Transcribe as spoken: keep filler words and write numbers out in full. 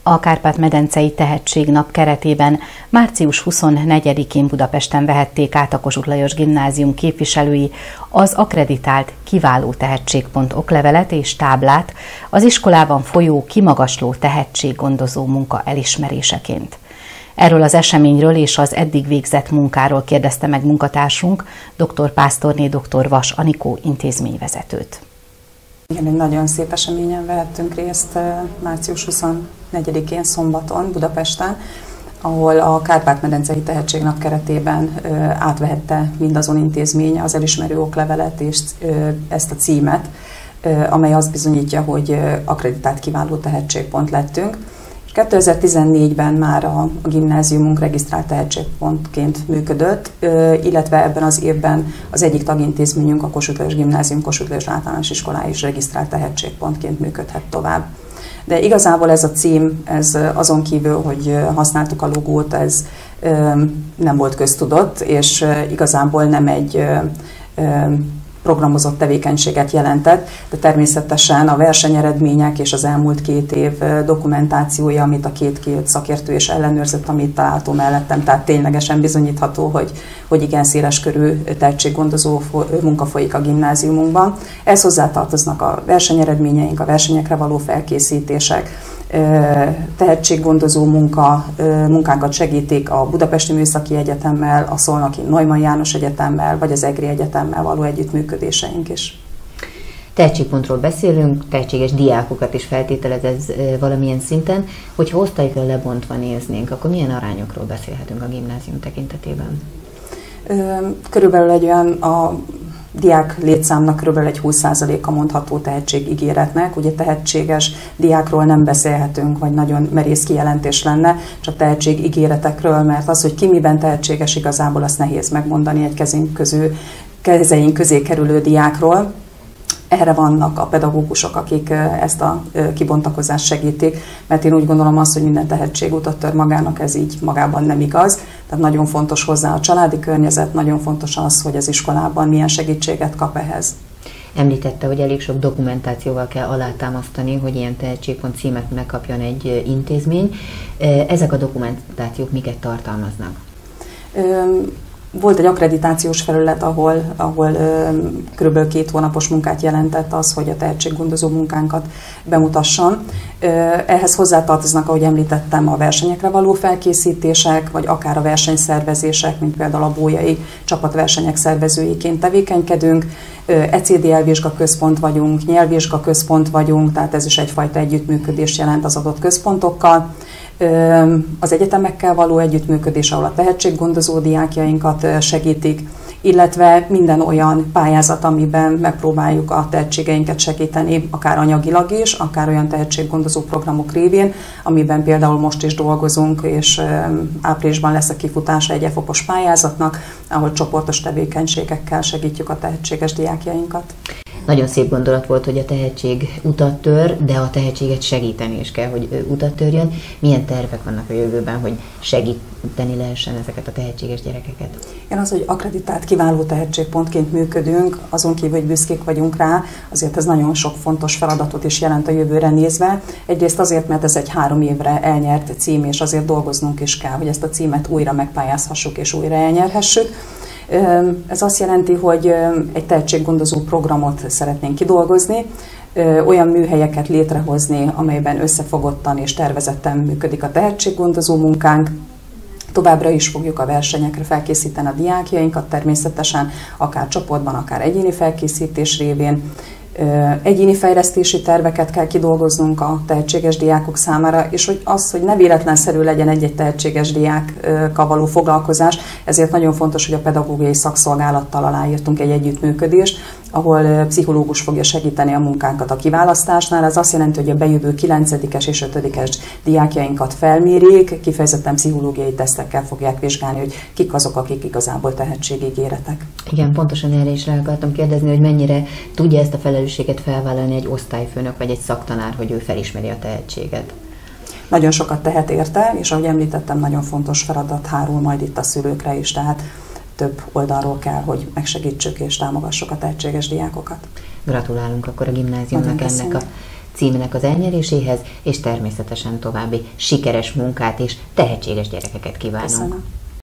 A Kárpát-medencei Tehetségnap keretében március huszonnegyedikén Budapesten vehették át a Kossuth Lajos Gimnázium képviselői az akkreditált Kiváló Tehetségpont oklevelet és táblát az iskolában folyó kimagasló tehetséggondozó munka elismeréseként. Erről az eseményről és az eddig végzett munkáról kérdezte meg munkatársunk, dr. Pásztorné dr. Vas Anikó intézményvezetőt. Igen, egy nagyon szép eseményen vehettünk részt március huszonnegyedikén szombaton Budapesten, ahol a Kárpát-medencei Tehetségnap keretében átvehette mindazon intézmény az elismerő oklevelet és ezt a címet, amely azt bizonyítja, hogy akkreditált kiváló tehetségpont lettünk. kétezer-tizennégyben már a gimnáziumunk regisztrált tehetségpontként működött, illetve ebben az évben az egyik tagintézményünk, a Kossuth Lajos Gimnázium Kossuth Lajos Általános Iskolája is regisztrált tehetségpontként működhet tovább. De igazából ez a cím, ez azon kívül, hogy használtuk a logót, ez nem volt köztudott, és igazából nem egy programozott tevékenységet jelentett, de természetesen a versenyeredmények és az elmúlt két év dokumentációja, amit a két két szakértő és ellenőrzött, amit található mellettem, tehát ténylegesen bizonyítható, hogy, hogy igen széleskörű tehetséggondozó munka folyik a gimnáziumunkban. Ehhez hozzátartoznak a versenyeredményeink, a versenyekre való felkészítések, tehetséggondozó munka, munkánkat segítik a Budapesti Műszaki Egyetemmel, a Szolnoki Neumann János Egyetemmel, vagy az EGRI Egyetemmel való együttműködéseink is. Tehetségpontról beszélünk, tehetséges diákokat is feltételez ez valamilyen szinten. Hogyha osztályokra lebontva néznénk, akkor milyen arányokról beszélhetünk a gimnázium tekintetében? Körülbelül egy olyan a diák létszámnak kb. Egy húsz százaléka mondható tehetségígéretnek. Ugye tehetséges diákról nem beszélhetünk, vagy nagyon merész kijelentés lenne, csak tehetségígéretekről, mert az, hogy ki miben tehetséges, igazából azt nehéz megmondani egy kezünk közül, kezeink közé kerülő diákról. Erre vannak a pedagógusok, akik ezt a kibontakozást segítik, mert én úgy gondolom azt, hogy minden tehetségutat tör magának, ez így magában nem igaz. Tehát nagyon fontos hozzá a családi környezet, nagyon fontos az, hogy az iskolában milyen segítséget kap ehhez. Említette, hogy elég sok dokumentációval kell alátámasztani, hogy ilyen tehetségpont címet megkapjon egy intézmény. Ezek a dokumentációk miket tartalmaznak? Volt egy akkreditációs felület, ahol, ahol kb. két hónapos munkát jelentett az, hogy a tehetséggondozó munkánkat bemutassam. Ehhez hozzátartoznak, ahogy említettem, a versenyekre való felkészítések, vagy akár a versenyszervezések, mint például a bolyai csapatversenyek szervezőiként tevékenykedünk. E C D L vizsgaközpont vagyunk, nyelvvizsgaközpont vagyunk, tehát ez is egyfajta együttműködés jelent az adott központokkal. Az egyetemekkel való együttműködés, ahol a tehetséggondozó diákjainkat segítik, illetve minden olyan pályázat, amiben megpróbáljuk a tehetségeinket segíteni, akár anyagilag is, akár olyan tehetséggondozó programok révén, amiben például most is dolgozunk, és áprilisban lesz a kifutása egy F O P-os pályázatnak, ahol csoportos tevékenységekkel segítjük a tehetséges diákjainkat. Nagyon szép gondolat volt, hogy a tehetség utat tör, de a tehetséget segíteni is kell, hogy utat törjön. Milyen tervek vannak a jövőben, hogy segíteni lehessen ezeket a tehetséges gyerekeket? Igen, az, hogy akkreditált kiváló tehetségpontként működünk, azon kívül, hogy büszkék vagyunk rá, azért ez nagyon sok fontos feladatot is jelent a jövőre nézve. Egyrészt azért, mert ez egy három évre elnyert cím, és azért dolgoznunk is kell, hogy ezt a címet újra megpályázhassuk és újra elnyerhessük. Ez azt jelenti, hogy egy tehetséggondozó programot szeretnénk kidolgozni, olyan műhelyeket létrehozni, amelyben összefogottan és tervezetten működik a tehetséggondozó munkánk. Továbbra is fogjuk a versenyekre felkészíteni a diákjainkat, természetesen akár csoportban, akár egyéni felkészítés révén. Egyéni fejlesztési terveket kell kidolgoznunk a tehetséges diákok számára, és hogy az, hogy ne véletlenszerű legyen egy-egy tehetséges diákkal való foglalkozás, ezért nagyon fontos, hogy a pedagógiai szakszolgálattal aláírtunk egy együttműködést, ahol pszichológus fogja segíteni a munkánkat a kiválasztásnál. Ez azt jelenti, hogy a bejövő kilencedikes és ötödikes diákjainkat felmérik, kifejezetten pszichológiai tesztekkel fogják vizsgálni, hogy kik azok, akik igazából tehetségígéretek. Igen, pontosan erre is rá akartam kérdezni, hogy mennyire tudja ezt a felelősséget felvállalni egy osztályfőnök vagy egy szaktanár, hogy ő felismeri a tehetséget. Nagyon sokat tehet érte, és ahogy említettem, nagyon fontos feladat hárul majd itt a szülőkre is, tehát több oldalról kell, hogy megsegítsük és támogassuk a tehetséges diákokat. Gratulálunk akkor a gimnáziumnak ennek a címnek az elnyeréséhez, és természetesen további sikeres munkát és tehetséges gyerekeket kívánunk. Köszönöm.